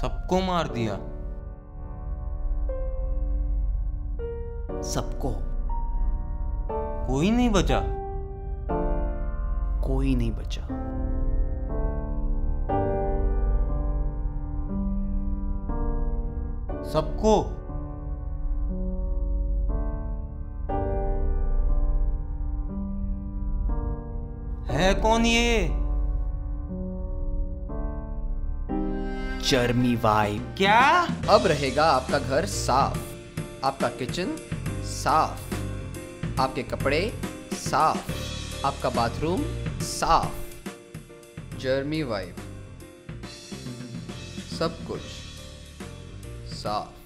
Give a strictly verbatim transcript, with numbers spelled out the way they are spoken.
सबको मार दिया? सबको। कोई नहीं बचा? कोई नहीं बचा। सबको? है कौन ये? जर्मीवाइप। क्या? अब रहेगा आपका घर साफ, आपका किचन साफ, आपके कपड़े साफ, आपका बाथरूम साफ। जर्मीवाइप, सब कुछ साफ।